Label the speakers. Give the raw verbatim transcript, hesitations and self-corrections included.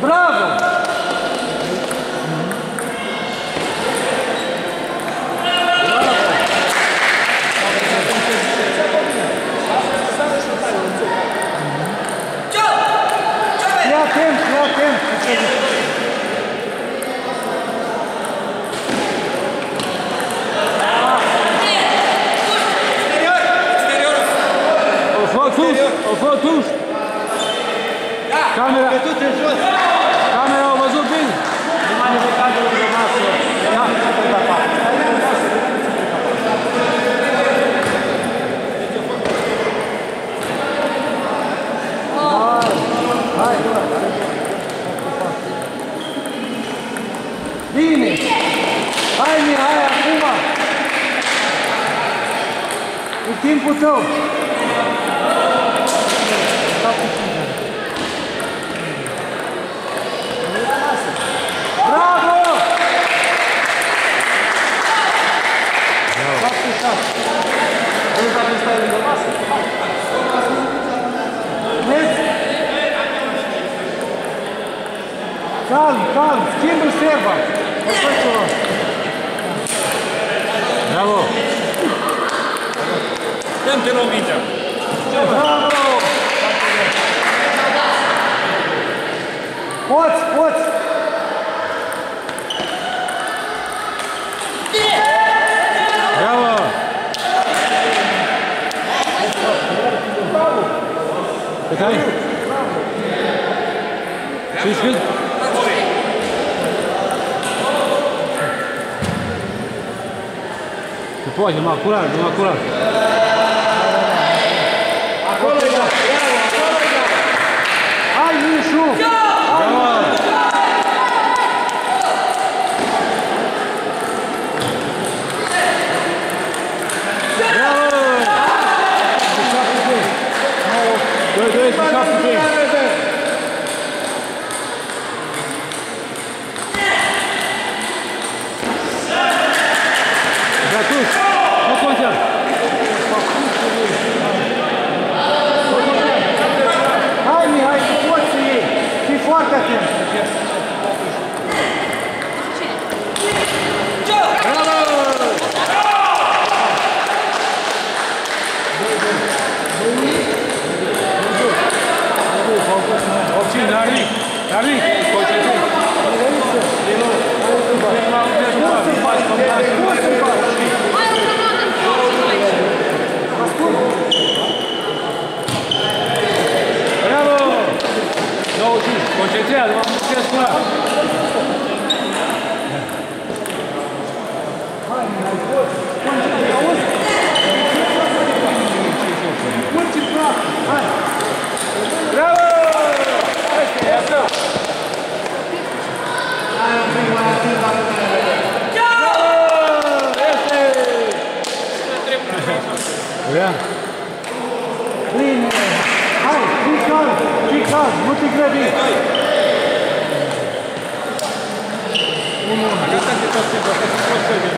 Speaker 1: Bravo! Fii atent, fii atent! Au fost tuș! Camera! Camera au văzut bine! Nu mai e cadrul de masă! Ia! Hai! Hai! Bine! Hai, Mihai, acum! E timpul tău! Bravo! șapte șase. Vezi dacă stai lângă masă? Vezi? Calm, calm, schimbă serva. O faci ceva. Bravo! Dăm-te la mingea. Bravo! Poți, poți! Bravo! Cât ai? cinci cât? Tu poți, numai curat, numai curat. Acolo e, acolo e! Hai, Mișu! Bravo! doi doi și șapte trei. Gratuit, nu contează. Hai, Mihai, tu poți să iei. Fii foarte atent. Obțin, dar ric, dar ric, concentrezi. Bravo! douăzeci, concentrează, m-am muncesc cu ăla. Hai, mai poți, auzi? Mulți în plac, hai! Bravo! Ia! Bine! Hai, fii calm, fii calm, nu te grăbi! unu unu.